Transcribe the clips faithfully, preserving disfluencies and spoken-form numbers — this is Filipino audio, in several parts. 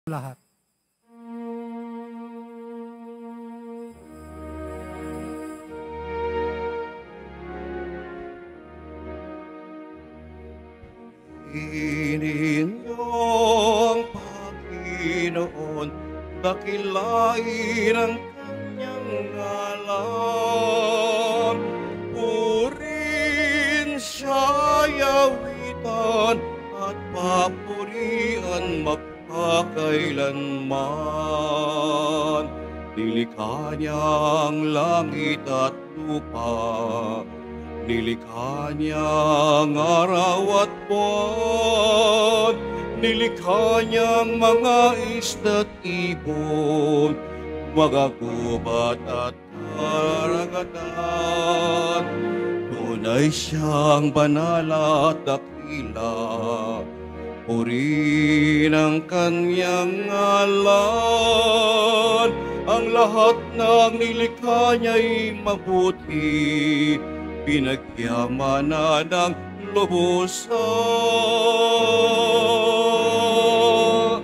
lahat. Ininyo ang Panginoon, dakilain ang kanyang ngalan. Purin siya yawitan at papurian magpakailanman. Nilikha niyang langit at lupa, nilikha niyang araw at buwan, nilikha niyang mga isda't ibon, mga gubat at karagatan. Tunay siyang banal at dakila, purihin ang kanyang ngalan. Ang lahat ng nilikha niya'y mabuti, pinagyamanan ng lubusan.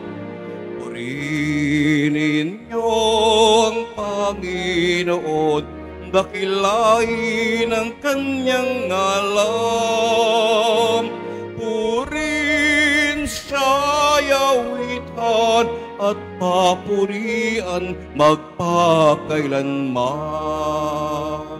Purihin niyo ang Panginoon, dakilain ang kanyang ngalan. Purihin siya yawitan at papurian magpakailanman.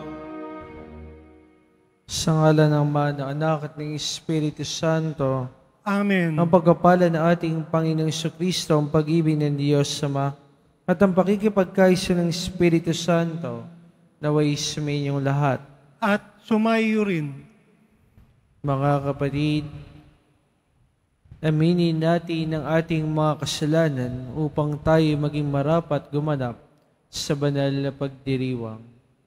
Sa ngalan ng Ama, ng Anak at ng Espiritu Santo. Amen. Ang pagpapala ng ating Panginoong Jesucristo, ang pag-ibig ng Diyos Ama, at ang pakikipagkaisa ng Espiritu Santo, naway sumayin yung lahat. At sumayo rin. Mga kapatid, aminin natin ang ating mga kasalanan upang tayo maging marapat gumanap sa banal na pagdiriwang.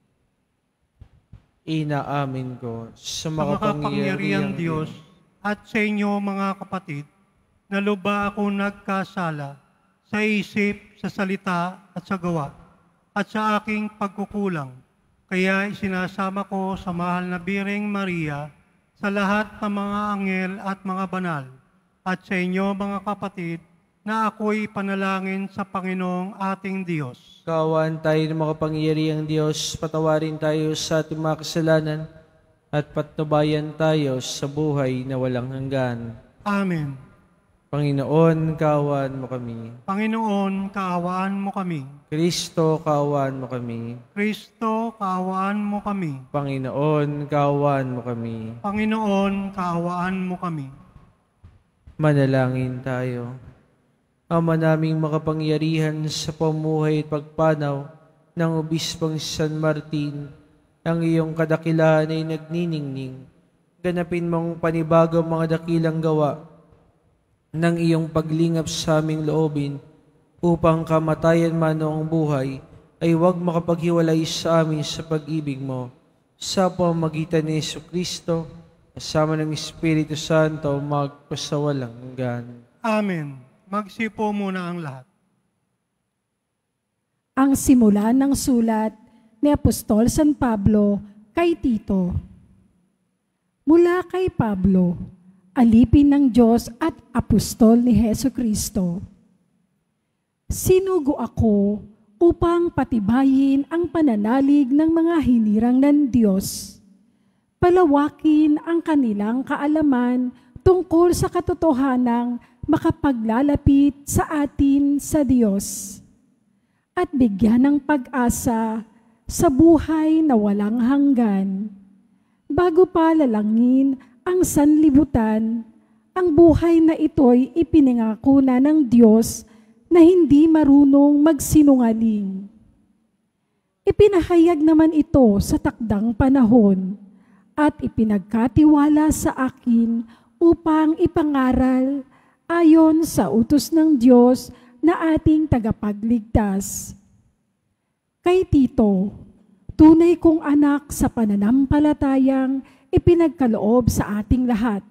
Inaamin ko sa makapangyarihang Diyos at sa inyo mga kapatid, na luba ako nagkasala sa isip, sa salita at sa gawa, at sa aking pagkukulang. Kaya isinasama ko sa mahal na Birheng Maria sa lahat ng mga anghel at mga banal, at sa inyo mga kapatid, na ako'y panalangin sa Panginoong ating Diyos. Kaawaan tayo ng makapangyarihang Diyos, patawarin tayo sa ating mga kasalanan, at patnubayan tayo sa buhay na walang hanggan. Amen. Panginoon, kaawaan mo kami. Panginoon, kaawaan mo kami. Kristo, kaawaan mo kami. Kristo, kaawaan mo kami. Panginoon, kaawaan mo kami. Panginoon, kaawaan mo kami. Manalangin tayo. Ama naming makapangyarihan sa pamuhay at pagpanaw ng Obispong San Martin, ang iyong kadakilahan ay nagniningning. Ganapin mong panibago mga dakilang gawa ng iyong paglingap sa aming loobin, upang kamatayan man o ang buhay ay huwag makapaghiwalay sa amin sa pag-ibig mo. Sa pamamagitan ni Jesucristo, kasama ng Espiritu Santo, magpasawalang hanggan. Amen. Magsipo muna ang lahat. Ang simula ng sulat ni Apostol San Pablo kay Tito. Mula kay Pablo, alipin ng Diyos at apostol ni Jesucristo. Sinugo ako upang patibayin ang pananalig ng mga hinirang ng Diyos, palawakin ang kanilang kaalaman tungkol sa katotohanang makapaglalapit sa atin sa Diyos, at bigyan ng pag-asa sa buhay na walang hanggan. Bago pa lalangin ang sanlibutan, ang buhay na ito'y ipinangako na ng Diyos na hindi marunong magsinungaling. Ipinahayag naman ito sa takdang panahon at ipinagkatiwala sa akin upang ipangaral ayon sa utos ng Diyos na ating tagapagligtas. Kay Tito, tunay kong anak sa pananampalatayang ipinagkaloob sa ating lahat.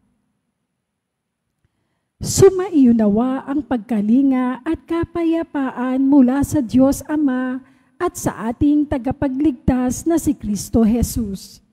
Sumaiyo nawa ang pagkalinga at kapayapaan mula sa Diyos Ama at sa ating tagapagligtas na si Kristo Jesus.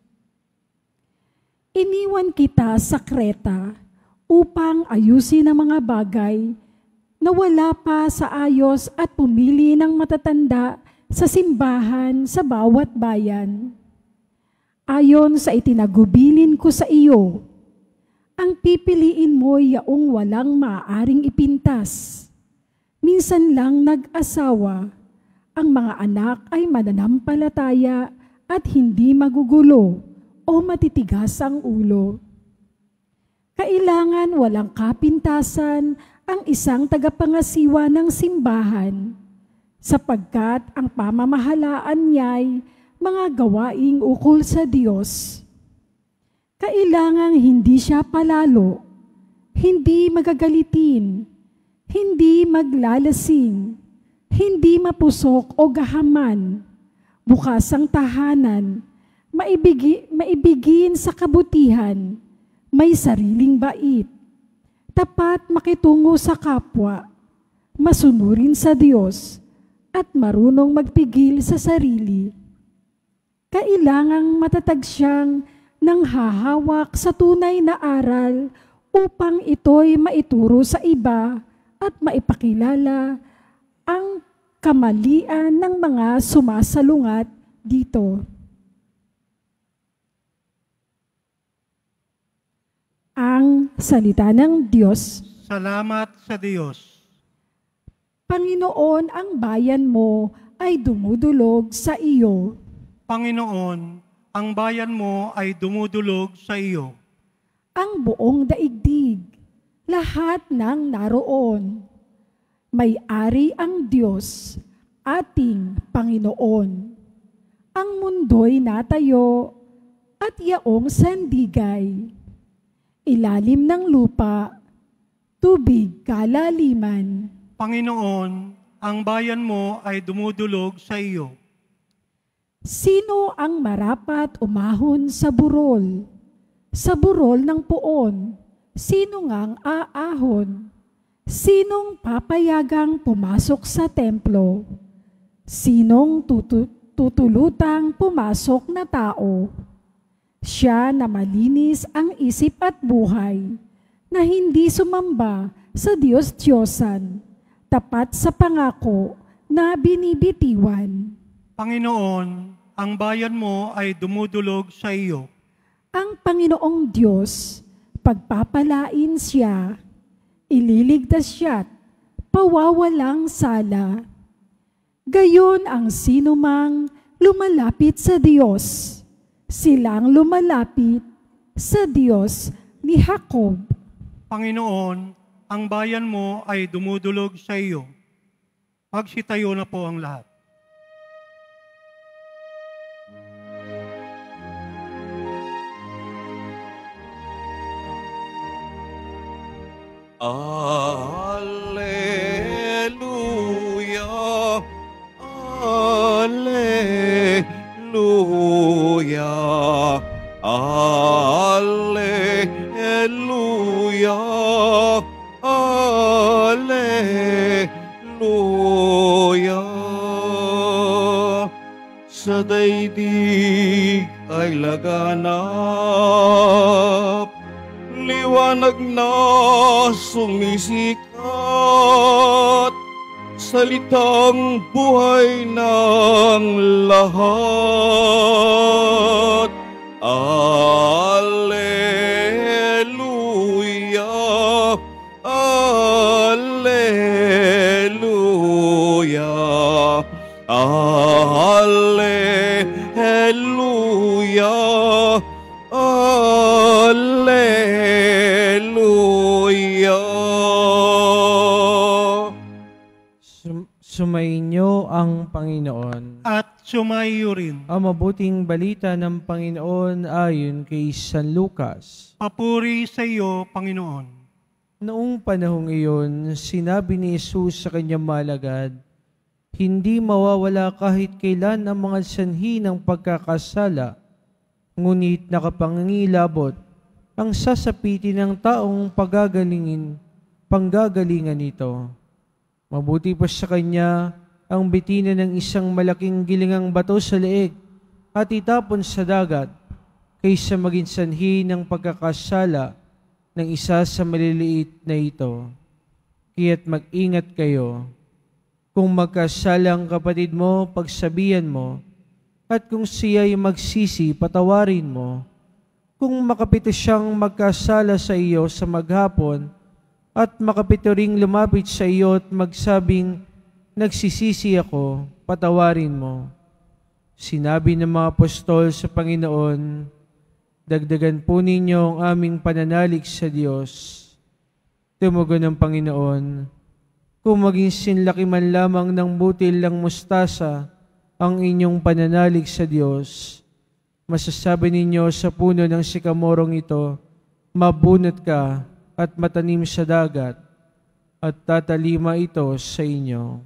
Iniwan kita sa Kreta upang ayusin ang mga bagay nawala pa sa ayos at pumili ng matatanda sa simbahan sa bawat bayan. Ayon sa itinagubilin ko sa iyo, ang pipiliin mo yaong walang maaaring ipintas. Minsan lang nag-asawa, ang mga anak ay mananampalataya at hindi magugulo o matitigas ang ulo. Kailangan walang kapintasan ang isang tagapangasiwa ng simbahan, sapagkat ang pamamahalaan niya'y mga gawaing ukol sa Diyos. Kailangang hindi siya palalo, hindi magagalitin, hindi maglalasing, hindi mapusok o gahaman, bukas ang tahanan, maibigi, maibigin sa kabutihan, may sariling bait, tapat makitungo sa kapwa, masunurin sa Diyos, at marunong magpigil sa sarili. Kailangang matatag siyang nanghahawak sa tunay na aral upang ito'y maituro sa iba at maipakilala ang kamalian ng mga sumasalungat dito. Ang salita ng Diyos. Salamat sa Diyos. Panginoon, ang bayan mo ay dumudulog sa iyo. Panginoon, ang bayan mo ay dumudulog sa iyo. Ang buong daigdig, lahat ng naroon. May-ari ang Diyos, ating Panginoon. Ang mundo'y natayo at yaong sandigay. Ilalim ng lupa, tubig kalaliman. Panginoon, ang bayan mo ay dumudulog sa iyo. Sino ang marapat umahon sa burol? Sa burol ng puon, sino ngang aahon? Sinong papayagang pumasok sa templo? Sinong tutu- tutulutang pumasok na tao? Siya na malinis ang isip at buhay, na hindi sumamba sa Diyos-Diyosan, tapat sa pangako na binibitiwan. Panginoon, ang bayan mo ay dumudulog sa iyo. Ang Panginoong Diyos, pagpapalain siya, ililigtas siya't pawawalang sala. Gayon ang sinumang lumalapit sa Diyos, silang lumalapit sa Diyos ni Jacob. Panginoon, ang bayan mo ay dumudulog sa iyo. Magsitayo na po ang lahat. Alleluia, Alleluia, Alleluia, Alleluia. Sa daigdig ay laganap, liwanag na sumisikat, salitang buhay ng lahat. Alleluia, Alleluia, Alleluia, Alleluia. Sum- sumainyo ang Panginoon. At sumayo rin. Ang mabuting balita ng Panginoon ayon kay San Lucas. Papuri sa iyo, Panginoon. Noong panahong iyon, sinabi ni Jesus sa kanyang malagad, hindi mawawala kahit kailan ang mga sanhi ng pagkakasala, ngunit nakapangingilabot ang sasapitin ng taong pagagalingin, panggagalingan nito. Mabuti pa sa kanya ang bitina ng isang malaking gilingang bato sa leeg at itapon sa dagat, kaysa maging sanhi ng pagkakasala ng isa sa maliliit na ito. Kaya't mag-ingat kayo. Kung magkasalang kapatid mo, pagsabihan mo, at kung siya'y magsisi, patawarin mo. Kung makapito siyang magkasala sa iyo sa maghapon, at makapito ring lumapit sa iyo at magsabing, nagsisisi ako, patawarin mo. Sinabi ng mga apostol sa Panginoon, dagdagan po ninyo ang aming pananalig sa Diyos. Tumugon ng Panginoon, kung maging sinlaki man lamang ng butil ng mustasa ang inyong pananalig sa Diyos, masasabi ninyo sa puno ng sikamorong ito, mabunot ka at matanim sa dagat, at tatalima ito sa inyo.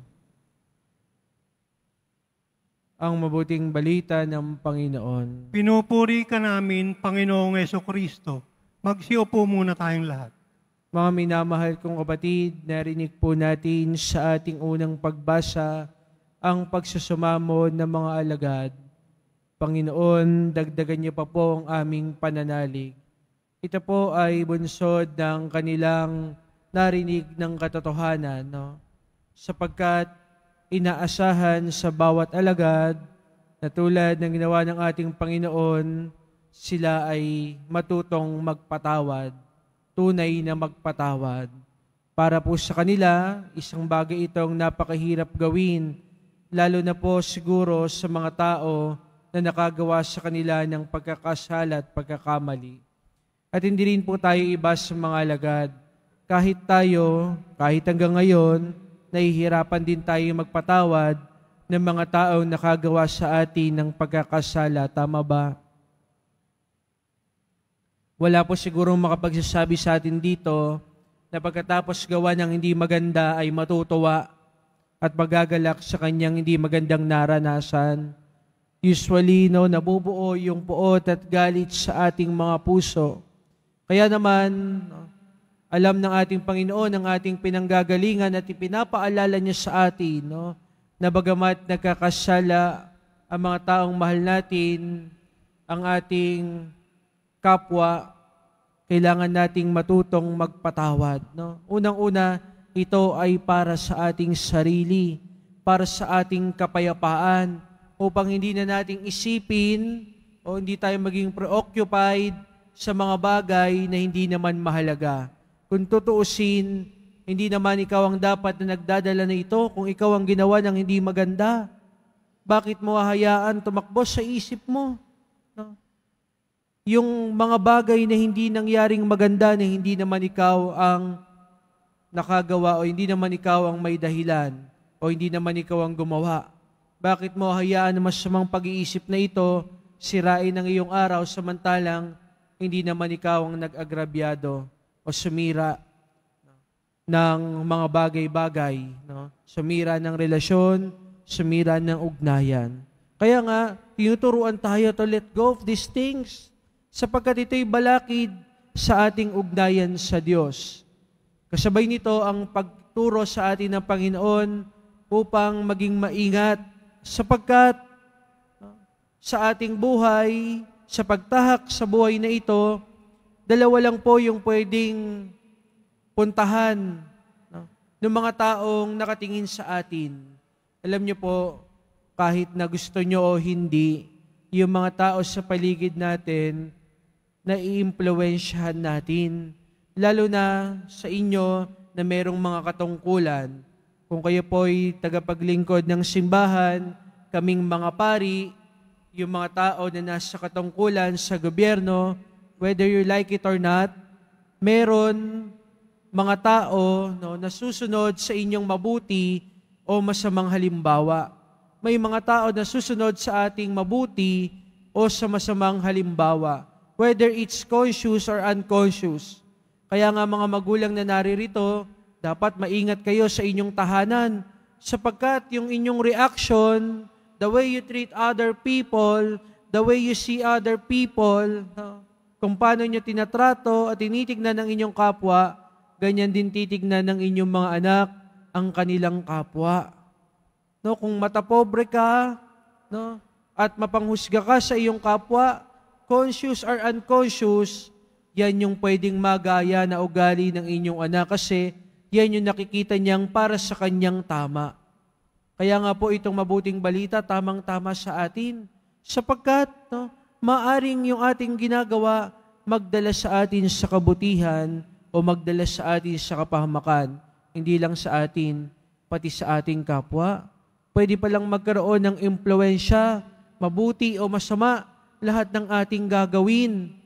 Ang mabuting balita ng Panginoon. Pinupuri ka namin, Panginoong Jesucristo. Magsiupo muna tayong lahat. Mga minamahal kong kapatid, narinig po natin sa ating unang pagbasa ang pagsusumamo ng mga alagad. Panginoon, dagdagan niyo pa po ang aming pananalig. Ito po ay bunsod ng kanilang narinig ng katotohanan, no? Sapagkat inaasahan sa bawat alagad na tulad ng ginawa ng ating Panginoon, sila ay matutong magpatawad, tunay na magpatawad. Para po sa kanila, isang bagay itong napakahirap gawin, lalo na po siguro sa mga tao na nakagawa sa kanila ng pagkakasala at pagkakamali. At hindi rin po tayo iba sa mga alagad. Kahit tayo, kahit hanggang ngayon, nahihirapan din tayo magpatawad ng mga taong nakagawa sa atin ng pagkakasala. Tama ba? Wala po sigurong makapagsasabi sa atin dito na pagkatapos gawa ng hindi maganda ay matutuwa at magagalak sa kanyang hindi magandang naranasan. Usually, no, nabubuo yung puot at galit sa ating mga puso. Kaya naman, no, alam ng ating Panginoon ang ating pinanggagalingan at ipinapaalala niya sa atin, no, na bagamat nagkakasala ang mga taong mahal natin, ang ating kapwa, kailangan nating matutong magpatawad. No? Unang-una, ito ay para sa ating sarili, para sa ating kapayapaan, upang hindi na nating isipin o hindi tayo maging preoccupied sa mga bagay na hindi naman mahalaga. Kung tutuusin, hindi naman ikaw ang dapat na nagdadala na ito kung ikaw ang ginawa ng hindi maganda. Bakit mo hahayaan tumakbo sa isip mo? No? Yung mga bagay na hindi nangyaring maganda na hindi naman ikaw ang nakagawa o hindi naman ikaw ang may dahilan o hindi naman ikaw ang gumawa. Bakit mo hayaan na masamang pag-iisip na ito sirain ang iyong araw samantalang hindi naman ikaw ang nag-agrabyado o sumira ng mga bagay-bagay, no? Sumira ng relasyon, sumira ng ugnayan. Kaya nga, tinuturuan tayo to let go of these things sapagkat ito'y balakid sa ating ugnayan sa Diyos. Kasabay nito ang pagturo sa atin ng Panginoon upang maging maingat sapagkat sa ating buhay, sa pagtahak sa buhay na ito, dalawa lang po yung pwedeng puntahan, no, ng mga taong nakatingin sa atin. Alam niyo po, kahit na gusto niyo o hindi, yung mga tao sa paligid natin, na i-impluwensyahan natin. Lalo na sa inyo na merong mga katungkulan. Kung kayo po'y tagapaglingkod ng simbahan, kaming mga pari, yung mga tao na nasa katungkulan sa gobyerno, whether you like it or not, meron mga tao, no, na susunod sa inyong mabuti o masamang halimbawa. May mga tao na susunod sa ating mabuti o sa masamang halimbawa, whether it's conscious or unconscious. Kaya nga mga magulang na naririto, dapat maingat kayo sa inyong tahanan sapagkat yung inyong reaction, the way you treat other people, the way you see other people, no, kung paano nyo tinatrato at tinitignan ng inyong kapwa, ganyan din titignan ng inyong mga anak ang kanilang kapwa. No, kung matapobre ka, no, at mapanghusga ka sa iyong kapwa, conscious or unconscious, yan yung pwedeng magaya na ugali ng inyong anak kasi yan yung nakikita niyang para sa kanyang tama. Kaya nga po itong mabuting balita, tamang-tama sa atin. Sapagkat, no, maaring yung ating ginagawa magdala sa atin sa kabutihan o magdala sa atin sa kapahamakan. Hindi lang sa atin, pati sa ating kapwa. Pwede palang magkaroon ng impluensya, mabuti o masama, lahat ng ating gagawin.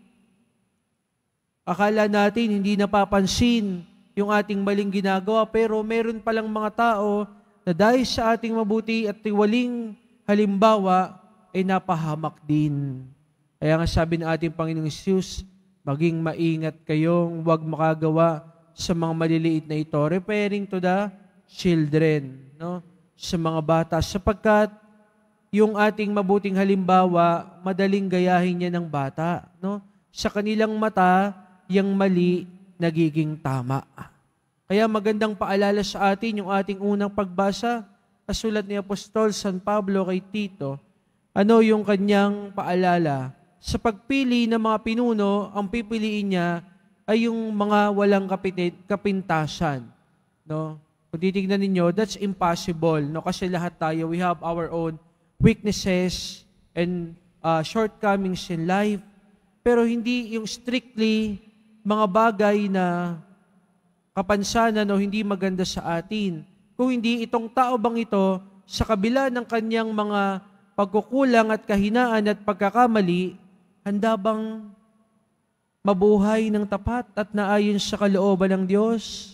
Akala natin hindi napapansin yung ating maling ginagawa, pero meron palang mga tao na dahil sa ating mabuti at tiwaling halimbawa, ay napahamak din. Kaya nga sabi ng ating Panginoong Hesus, maging maingat kayong huwag makagawa sa mga maliliit na ito, referring to the children, no? Sa mga bata, sapagkat yung ating mabuting halimbawa, madaling gayahin niya ng bata, no? Sa kanilang mata, yung mali, nagiging tama. Kaya magandang paalala sa atin yung ating unang pagbasa, sulat ni Apostol San Pablo kay Tito. Ano yung kanyang paalala? Sa pagpili ng mga pinuno, ang pipiliin niya ay yung mga walang kapit- kapintasan. No? Kung titignan ninyo, that's impossible. No? Kasi lahat tayo, we have our own weaknesses and uh, shortcomings in life. Pero hindi yung strictly mga bagay na kapansanan o hindi maganda sa atin. Kung hindi, itong tao bang ito, sa kabila ng kanyang mga pagkukulang at kahinaan at pagkakamali, handa bang mabuhay ng tapat at naayon sa kalooban ng Diyos?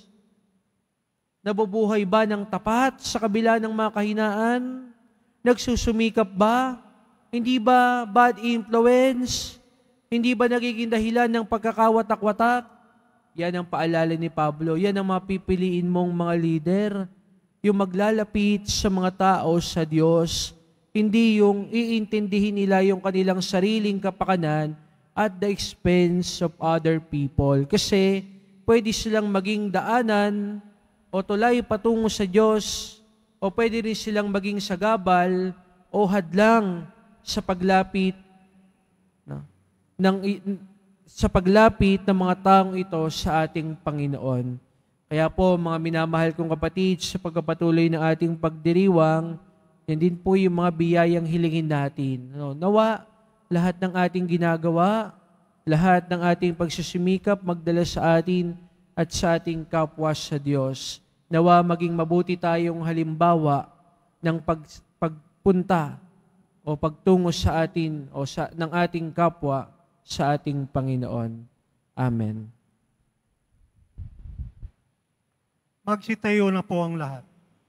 Nabubuhay ba ng tapat sa kabila ng mga kahinaan? Nagsusumikap ba? Hindi ba bad influence? Hindi ba nagiging dahilan ng pagkakawatak-watak? Yan ang paalala ni Pablo. Yan ang mapipiliin mong mga leader. Yung maglalapit sa mga tao sa Diyos. Hindi yung iintindihin nila yung kanilang sariling kapakanan at the expense of other people. Kasi pwede silang maging daanan o tulay patungo sa Diyos o pwede rin silang maging sagabal o hadlang sa paglapit no, ng, sa paglapit ng mga taong ito sa ating Panginoon. Kaya po, mga minamahal kong kapatid, sa pagpapatuloy ng ating pagdiriwang, yan din po yung mga biyayang hilingin natin. No, nawa, lahat ng ating ginagawa, lahat ng ating pagsusumikap, magdala sa atin at sa ating kapwa sa Diyos. Nawa, maging mabuti tayong halimbawa ng pag, pagpunta o pagtungo sa atin o sa, ng ating kapwa sa ating Panginoon. Amen. Magsitayo na po ang lahat.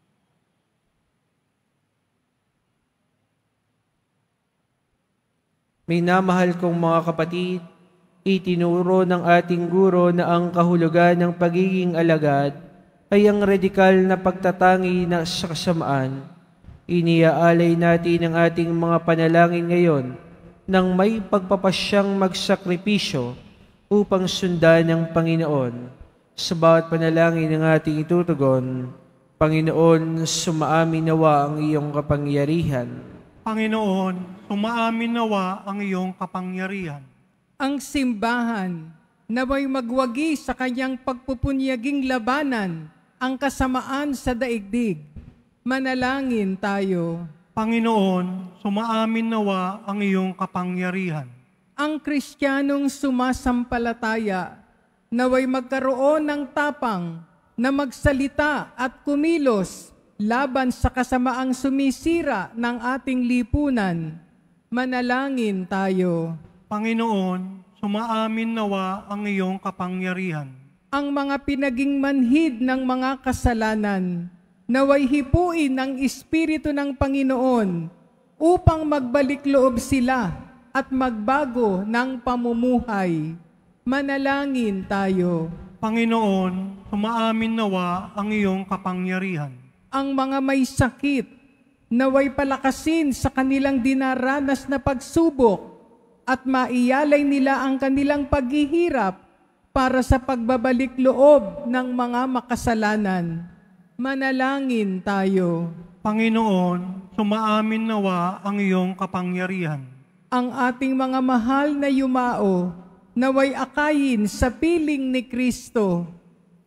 Minamahal kong mga kapatid, itinuro ng ating guro na ang kahulugan ng pagiging alagad ay ang radikal na pagtatangi na sa kasamaan. Iniaalay natin ang ating mga panalangin ngayon nang may pagpapasyang magsakripisyo upang sundan ng Panginoon. Sa bawat panalangin ng ating itutugon, Panginoon, sumaamin nawa ang iyong kapangyarihan. Panginoon, sumaamin nawa ang iyong kapangyarihan. Ang simbahan naway magwagi sa kanyang pagpupunyaging labanan ang kasamaan sa daigdig. Manalangin tayo. Panginoon, sumaamin nawa ang iyong kapangyarihan. Ang Kristiyanong sumasampalataya naway magkaroon ng tapang na magsalita at kumilos laban sa kasamaang sumisira ng ating lipunan. Manalangin tayo. Panginoon, sumaamin nawa ang iyong kapangyarihan. Ang mga pinaging manhid ng mga kasalanan naway hipuin ng Espiritu ng Panginoon upang magbalik loob sila at magbago ng pamumuhay. Manalangin tayo. Panginoon, sumaamin nawa ang iyong kapangyarihan. Ang mga may sakit naway palakasin sa kanilang dinaranas na pagsubok at maiyalay nila ang kanilang paghihirap para sa pagbabalik loob ng mga makasalanan. Manalangin tayo. Panginoon, sumaamin nawa ang iyong kapangyarihan. Ang ating mga mahal na yumao naway akayin sa piling ni Kristo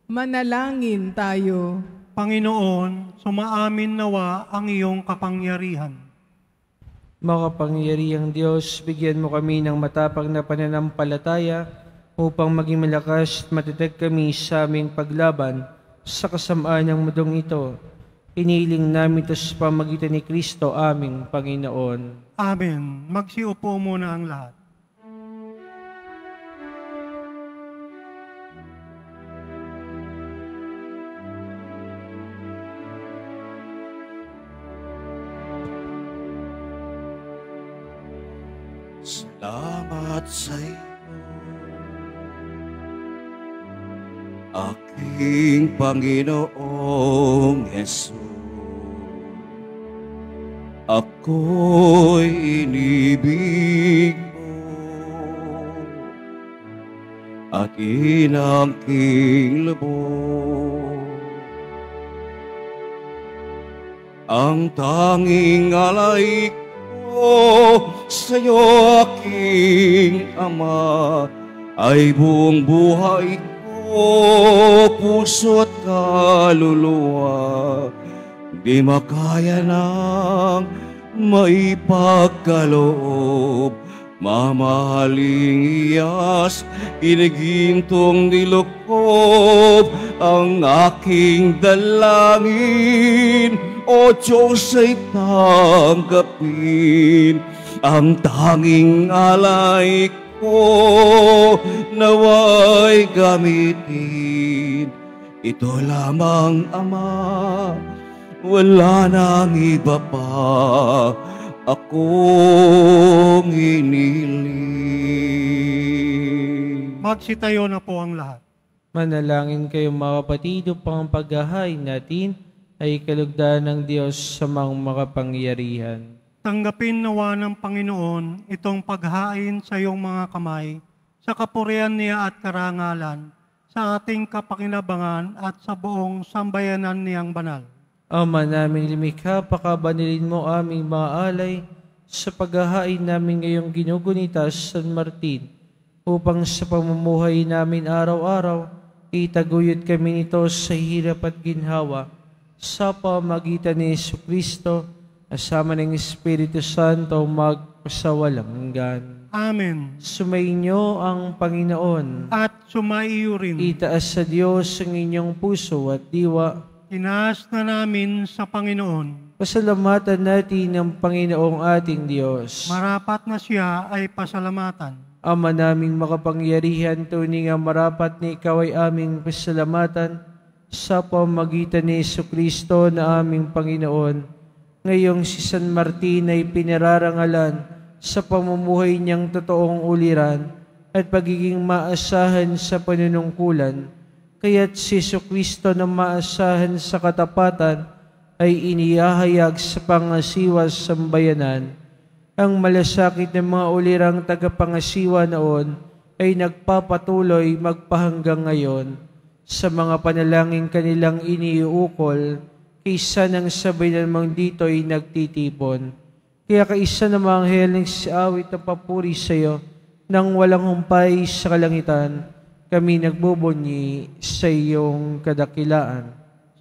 Manalangin tayo. Panginoon, sumaamin nawa ang iyong kapangyarihan. Makapangyarihang Diyos, bigyan mo kami ng matapang na pananampalataya upang maging malakas at matatag kami sa aming paglaban sa kasamaan ng mundong ito. Iniling namin ito sa pamagitan ni Kristo aming Panginoon. Amen. Magsiupo muna ang lahat. Salamat sa iyo, aking Panginoong Hesus. Ako'y inibig mo at inangking lubos. Ang tanging alay ko sa'yo, aking Ama, ay buong buhay ko, puso't kaluluwa. Di makaya ng maipagkaloob, mamahaling iyas, inigintong nilukob ang aking dalangin. O Diyos, ay tanggapin ang tanging alay ko, nawa'y gamitin. Ito lamang, Ama, wala nang iba pa akong hiniling. Magsitayo na po ang lahat. Manalangin kayo mga kapatid upang ang paghahain natin ay kalugdan ng Diyos sa mga makapangyarihan. Tanggapin nawa ng Panginoon itong paghain sa iyong mga kamay, sa kapurihan niya at karangalan, sa ating kapakinabangan at sa buong sambayanan niyang banal. Ama namin lumikha, pakabanilin mo aming mga alay sa paghahain namin ngayong ginugunita sa San Martin, upang sa pamumuhay namin araw-araw, itaguyod kami nito sa hirap at ginhawa, sa pamagitan ni Jesucristo, asama ng Espiritu Santo, magpasawalang hanggan. Amen. Sumainyo ang Panginoon. At sumaiyo rin. Itaas sa Diyos ang inyong puso at diwa. Inaas na namin sa Panginoon. Pasalamatan natin ang Panginoong ating Diyos. Marapat na siya ay pasalamatan. Ama naming makapangyarihan, tunay nga marapat na ikaw ay aming pasalamatan sa pamagitan ni Jesucristo na aming Panginoon. Ngayong si San Martin ay pinararangalan sa pamumuhay niyang totoong uliran at pagiging maasahan sa panunungkulan. Kaya't si Jesucristo na maasahan sa katapatan ay inihahayag sa pangasiwa sa sambayanan. Ang malasakit ng mga ulirang tagapangasiwa noon ay nagpapatuloy magpahanggang ngayon sa mga panalangin kanilang iniuukol, kaysa ng sabay namang dito ay nagtitipon. Kaya kaisa ng mga anghel ng siawit na papuri sa iyo, nang walang humpay sa kalangitan, kami nagbubunyi sa iyong kadakilaan.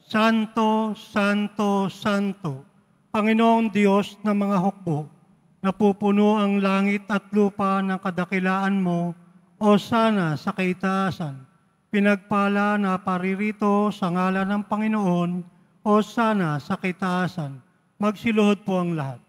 Santo, Santo, Santo, Panginoong Diyos ng mga hukbo, napupuno ang langit at lupa ng kadakilaan mo, o sana sa kaitaasan. Pinagpala na paririto sa ngalan ng Panginoon, o sana sa kaitaasan. Magsiluhod po ang lahat.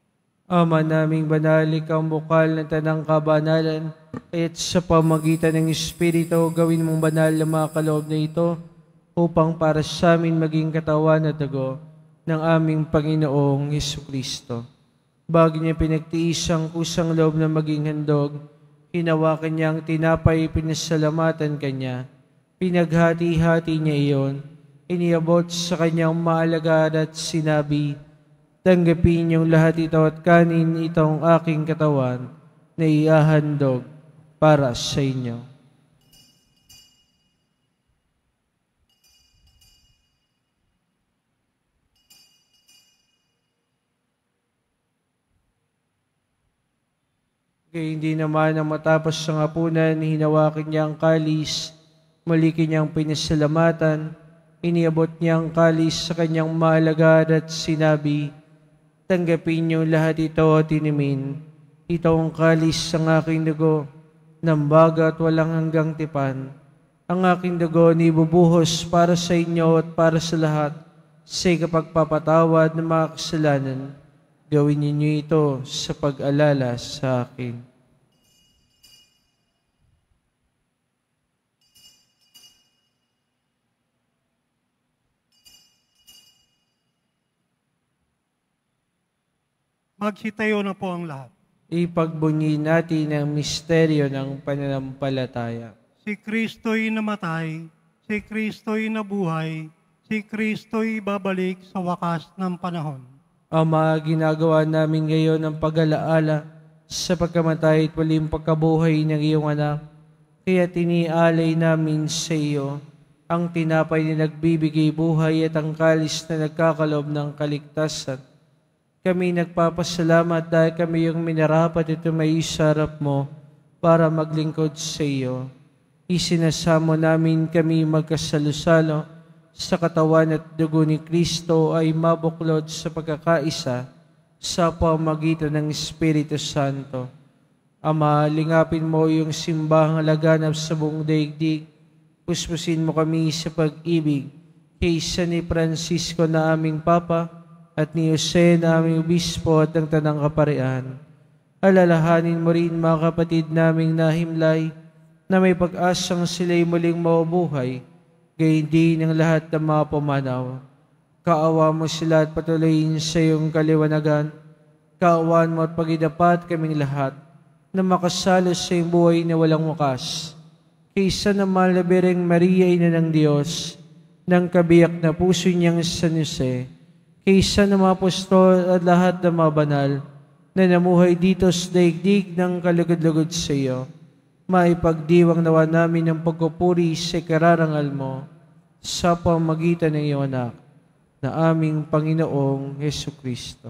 Ama naming banal, ikaw ang bukal ng tanang kabanalan, at sa pamagitan ng Espiritu, gawin mong banal ang mga kaloob na ito, upang para sa amin maging katawan at dugo ng aming Panginoong Jesucristo. Bago niya pinagtiis ang kusang loob na maging handog, hinawakan niya ang tinapay, pinasalamatan kanya, pinaghati-hati niya iyon, iniabot sa kanyang maalagad at sinabi, tanggapin niyong lahat ito at kanin itong aking katawan na iahandog para sa inyo. Kaya hindi naman ang matapos sa hapunan, hinawakin niya ang kalis, Muli kanyang pinasalamatan, iniabot niya ang kalis sa kanyang mahalagad at sinabi, tanggapin niyo lahat ito at inumin. Ito ang kalis ng aking dugo, ng baga at walang hanggang tipan. Ang aking dugo ni bubuhos para sa inyo at para sa lahat, sa kapagpapatawad ng mga kasalanan. Gawin ninyo ito sa pag-alala sa akin. Magsitayo na po ang lahat. Ipagbunyi natin ang misteryo ng pananampalataya. Si Kristo'y namatay, si Kristo'y nabuhay, si Kristo'y babalik sa wakas ng panahon. Ama, ginagawa namin ngayon ang pag-alaala sa pagkamatay at waling pagkabuhay ng iyong anak. Kaya tinialay namin sa iyo ang tinapay na nagbibigay buhay at ang kalis na nagkakalob ng kaligtasan. Kami nagpapasalamat dahil kami yung minarapat ito may isarap mo para maglingkod sa iyo. Isinasamo namin kami magkasalo-salo sa katawan at dugo ni Kristo ay mabuklod sa pagkakaisa sa pamamagitan ng Espiritu Santo. Ama, lingapin mo yung simbahang laganap sa buong daigdig. Puspusin mo kami sa pag-ibig kay San ni Francisco na aming Papa, at ni Jose na aming obispo at ng Tanang Kaparian. Alalahanin mo rin mga kapatid naming nahimlay na may pag-asang sila'y muling mabubuhay, gayon din ang lahat ng mga pumanaw. Kaawa mo sila at patuloyin sa iyong kaliwanagan. Kaawaan mo at pagidapat kaming lahat na makasalo sa iyong buhay na walang wakas. Kaysa naman labireng Maria, Ina ng Diyos, ng kabiyak na puso niyang San Jose, kaysa ng mga apostol at lahat ng mga banal na namuhay dito sa daigdig ng kalugod-lugod sa iyo, maipagdiwang nawa namin ang pagpupuri sa kararangal mo sa pamamagitan ng iyong anak na aming Panginoong Hesukristo.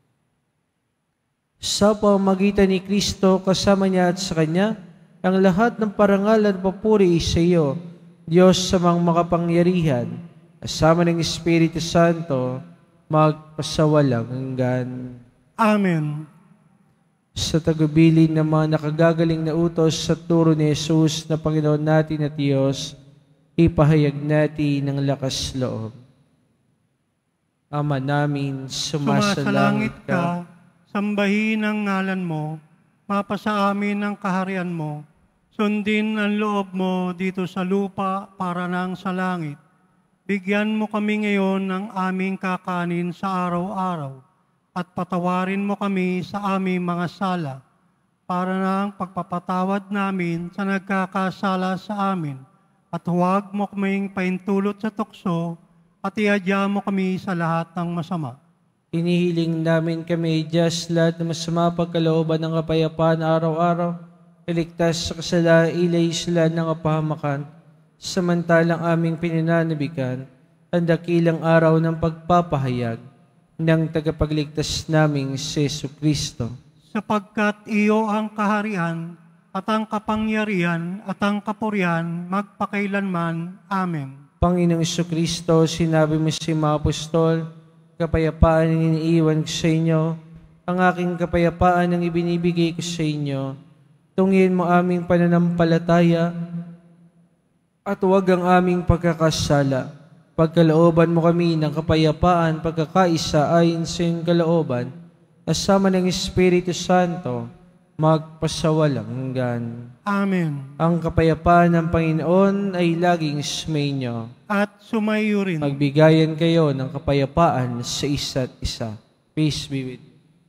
Sa pamamagitan ni Kristo, kasama niya at sa Kanya, ang lahat ng parangal at papuri sa iyo, Diyos sa mga makapangyarihan, kasama ng Espiritu Santo, magpasawalang hanggan. Amen. Sa tagubilin ng mga nakagagaling na utos sa turo ni Jesus na Panginoon natin at Diyos, ipahayag natin ng lakas loob. Ama namin, sumasalangit ka, sambahin ang ngalan mo, mapasa amin ang kaharian mo, sundin ang loob mo dito sa lupa para nang sa langit. Bigyan mo kami ngayon ng aming kakanin sa araw-araw at patawarin mo kami sa aming mga sala para ng pagpapatawad namin sa nagkakasala sa amin at huwag mo kaming paintulot sa tukso at iadya mo kami sa lahat ng masama. Inihiling namin kami, Diyos, lahat ng masama pagkalooban ng kapayapaan araw-araw, iligtas sa kasalanan, ilay sila ng kapahamakan, samantalang aming pinananabikan ang dakilang araw ng pagpapahayag ng tagapagligtas naming si Jesucristo. Sapagkat iyo ang kaharian at ang kapangyarihan at ang kapurihan magpakailanman. Amen. Panginoong Jesucristo, sinabi mo sa mga apostol, kapayapaan ang iniiwan ko sa inyo, ang aking kapayapaan ang ibinibigay ko sa inyo. Tungin mo aming pananampalataya at huwag ang aming pagkakasala. Pagkalooban mo kami ng kapayapaan, pagkakaisa ayon sa iyong kalooban, kasama ng Espiritu Santo, magpasawalang hanggan. Amen. Ang kapayapaan ng Panginoon ay laging sumainyo. At sumayo rin. Magbigayan kayo ng kapayapaan sa isa't isa. Peace be with you.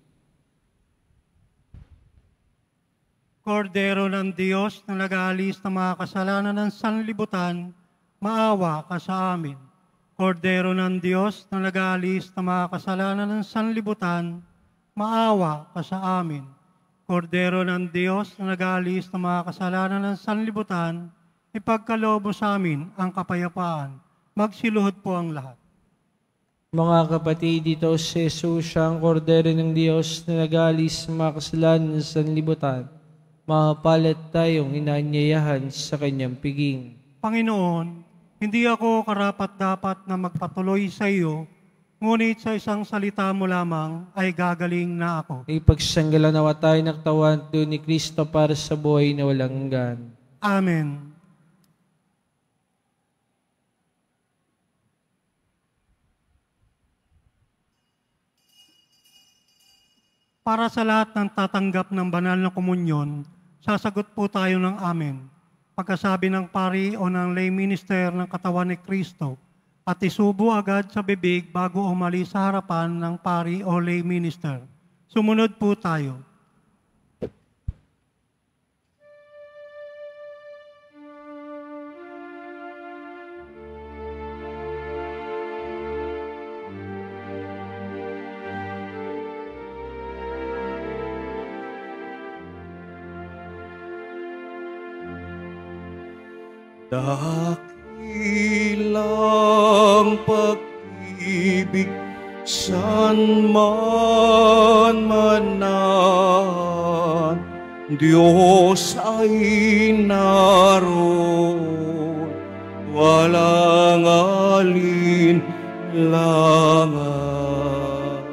Kordero ng Diyos na nag-aalis ng mga kasalanan ng sanlibutan, maawa ka sa amin. Kordero ng Diyos na nag-aalis ng mga kasalanan ng sanlibutan, maawa ka sa amin. Kordero ng Diyos na nag-aalis ng mga kasalanan ng sanlibutan, ipagkaloob mo sa amin ang kapayapaan. Magsiluhod po ang lahat. Mga kapatid, dito si Jesus siya ang kordero ng Diyos na nag-aalis ng mga kasalanan ng sanlibutan. Mapapalat tayong inanyayahan sa kanyang piging. Panginoon, hindi ako karapat-dapat na magpatuloy sa iyo, ngunit sa isang salita mo lamang ay gagaling na ako. Ipagsanggalanawa tayo ng katawan at dugo ni Kristo para sa buhay na walang hanggan. Amen. Para sa lahat ng tatanggap ng banal na komunyon, sasagot po tayo ng amen. Pagkasabi ng pari o ng lay minister ng katawan ni Kristo, at isubo agad sa bibig bago umalis sa harapan ng pari o lay minister. Sumunod po tayo. Dakilang pag-ibig san man manan, Diyos ay naroon, walang alinlangan.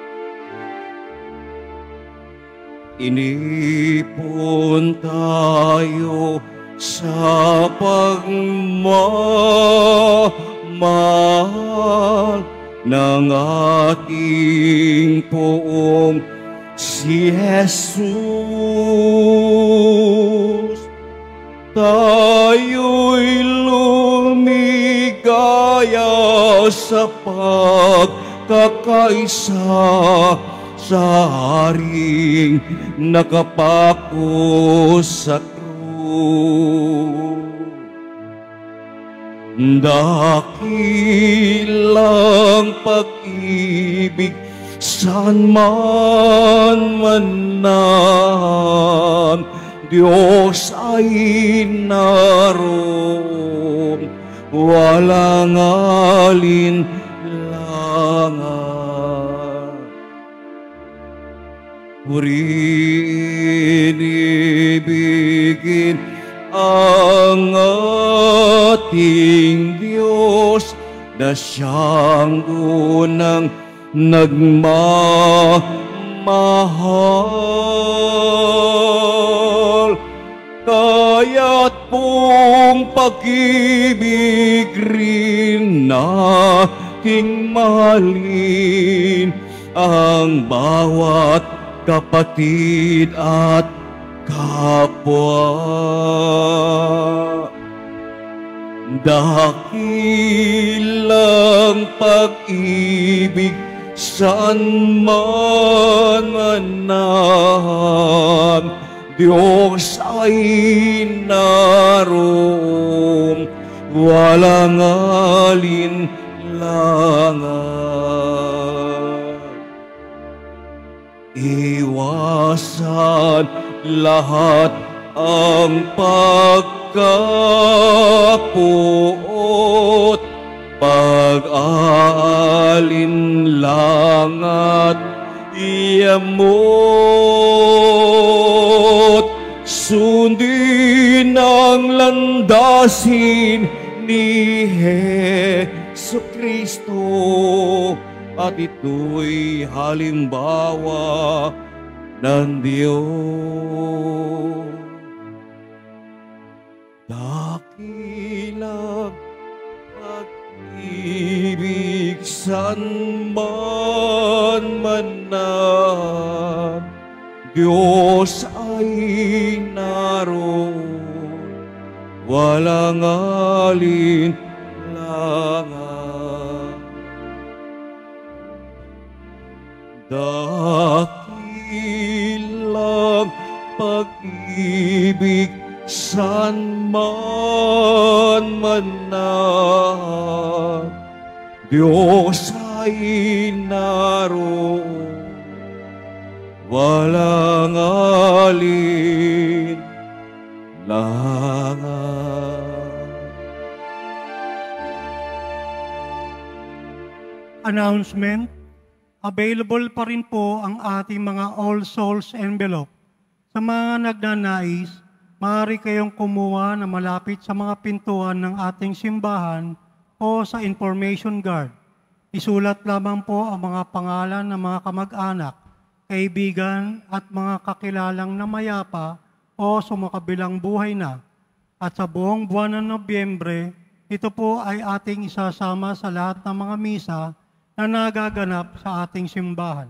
Inipon tayo sa pagmamahal ng ating poong si Jesus. Tayo'y lumigaya sa pagkakaisa sa haring nakapako sa dakilang pag-ibig san man manan, Diyos ay naroon, walang alinlangan. Purihin, ibigin ang ating Diyos na siyang unang nagmamahal. Kaya't pong pag-ibig rin nating mahalin ang bawat kapatid at kapwa. Dakilang pag-ibig san man manan, Diyos ay naroon, walang alinlangan. Iwasan lahat ang pagkapuot, pag-aalinlang at iyamot. Sundin ang landasin ni Hesu Kristo, at ito'y halimbawa ng Diyos. Dakilang pag-ibig san man manan, Diyos ay naroon, walang alinlangan. Dakilang pag-ibig san man manan, Diyos ay naroon, walang alinlangan. Announcement. Available pa rin po ang ating mga All Souls envelope sa mga nagnanais maaari kayong kumuha na malapit sa mga pintuan ng ating simbahan o sa information guard. Isulat lamang po ang mga pangalan ng mga kamag-anak, kaibigan at mga kakilalang namayapa o sumakabilang buhay na. At sa buong buwan ng Nobyembre, ito po ay ating isasama sa lahat ng mga misa na nagaganap sa ating simbahan.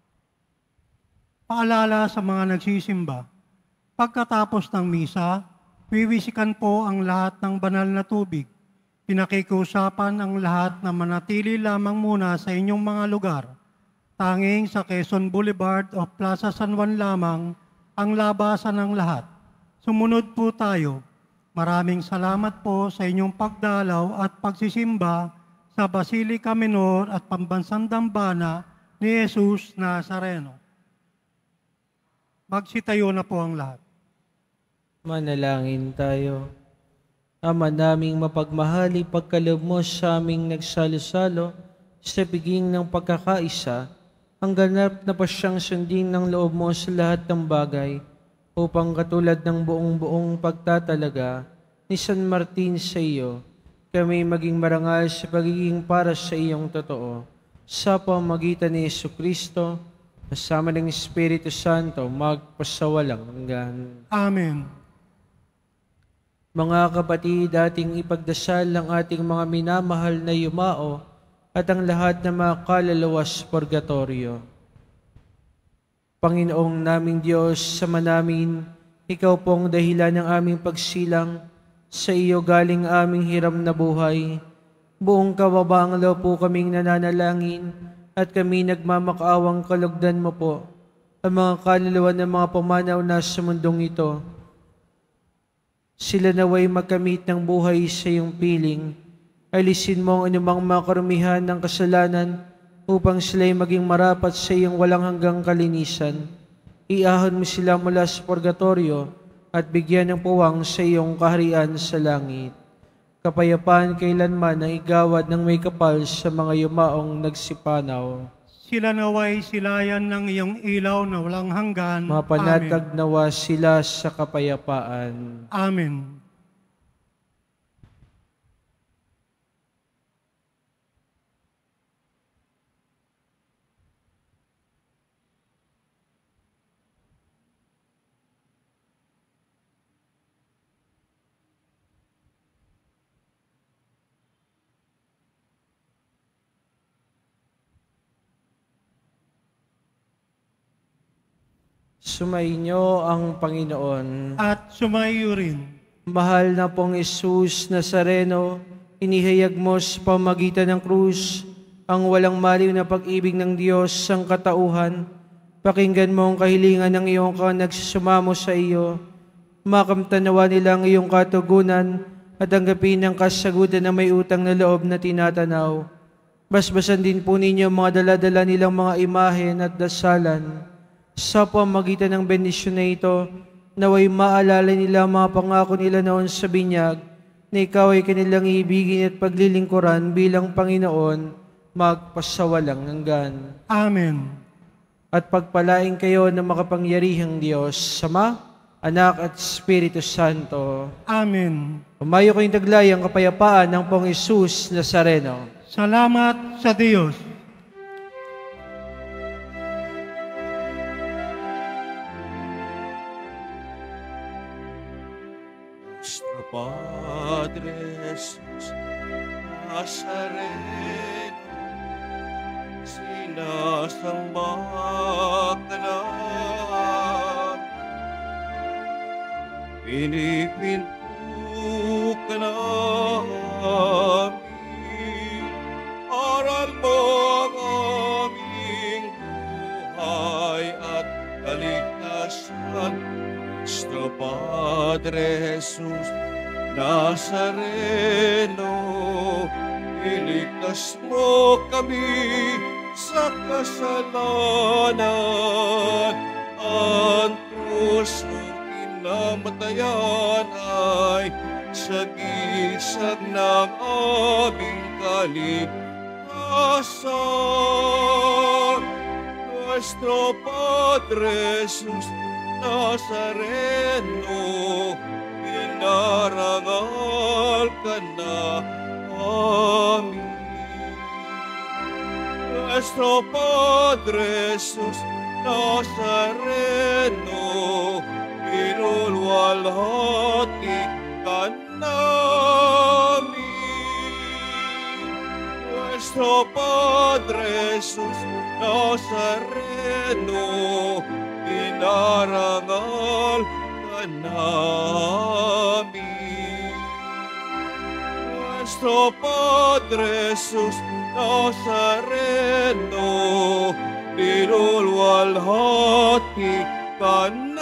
Paalala sa mga nagsisimba. Pagkatapos ng misa, wiwisikan po ang lahat ng banal na tubig. Pinakikiusapan ang lahat na manatili lamang muna sa inyong mga lugar. Tanging sa Quezon Boulevard o Plaza San Juan lamang ang labasan ng lahat. Sumunod po tayo. Maraming salamat po sa inyong pagdalaw at pagsisimba sa Basilica Minor at Pambansang Dambana ni Jesus Nazareno. Magsitayo na po ang lahat. Manalangin tayo. Ama naming mapagmahali, pagkaloob mo sa aming nagsalo-salo sa biging ng pagkakaisa, ang ganap na pasyang sundin ng loob mo sa lahat ng bagay, upang katulad ng buong-buong pagtatalaga ni San Martin sa iyo, kami maging marangal sa pagiging para sa iyong totoo. Sa pamamagitan ni Jesucristo, kasama ng Espiritu Santo, magpasawalang hanggan. Amen. Mga kapatid, ating ipagdasal ang ating mga minamahal na yumao at ang lahat ng mga kaluluwa sa purgatorio. Panginoong naming Diyos, sama namin, Ikaw pong dahilan ng aming pagsilang, sa iyo galing aming hiram na buhay. Buong kababaang loob po kaming nananalangin at kami nagmamakaawang kalugdan mo po ang mga kaluluwa ng mga pumanaw na sa mundong ito. Sila naway magkamit ng buhay sa iyong piling. Alisin mo ang anumang mga karumihan ng kasalanan upang sila'y maging marapat sa iyong walang hanggang kalinisan. Iahon mo sila mula sa purgatorio at bigyan ng puwang sa iyong kaharian sa langit. Kapayapaan kailanman ang igawad ng may kapal sa mga yumaong nagsipanaw. Sila naway silayan ng iyong ilaw na walang hanggan. Mapanatag nawa sila sa kapayapaan. Amen. Sumainyo ang Panginoon. At sumayo rin. Mahal na pong Jesus Nazareno, inihayag mo sa pamagitan ng krus ang walang maliw na pag-ibig ng Diyos ang katauhan. Pakinggan mo ang kahilingan ng iyong nagsusumamo sa iyo. Makamtanawa nila ang iyong katugunan at tanggapin ang kasagutan na may utang na loob na tinatanaw. Basbasan din po ninyo mga daladala nilang mga imahen at dasalan. Sa pamagitan ng bendisyon na ito, naway maalala nila mga pangako nila noon sa binyag, na ikaw ay kanilang ibigin at paglilingkuran bilang Panginoon, magpasawalang hanggan. Amen. At pagpalain kayo ng makapangyarihang Diyos, Sama, Anak at Espiritu Santo. Amen. Umayo kayong taglay ang kapayapaan ng Pong Jesus Nazareno. Salamat sa Diyos. Nuestro Padre Jesús Nazareno, sinasamba ka namin, pinipinto ka namin, aral mo ang aming buhay at kaligtasan. Nuestro Padre Jesús Nazareno, iligtas mo kami sa kasalanan. Ang krus ng kinamatayan ay sagisag ng aming kaligtasan. Nuestro Padre Jesús Nazareno, inarangal ka na amin. Nuestro Padre Jesus Nazareno, inulwalhati ka namin. Nuestro Padre Jesus Nazareno, inarangal ka namin. Nuestro Padre Jesus Nazareno, inulwalhati ka namin.